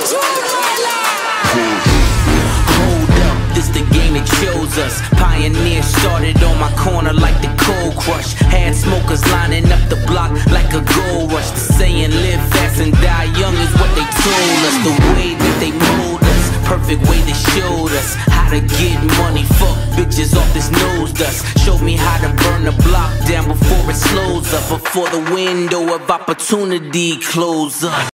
Hold up, this the game that chose us. Pioneer started on my corner like the cold crush. Had smokers lining up the block like a gold rush. The saying live fast and die young is what they told us. The way that they mold us, perfect way they showed us how to get money, fuck bitches off this nose dust. Showed me how to burn the block down before it slows up, before the window of opportunity closes up.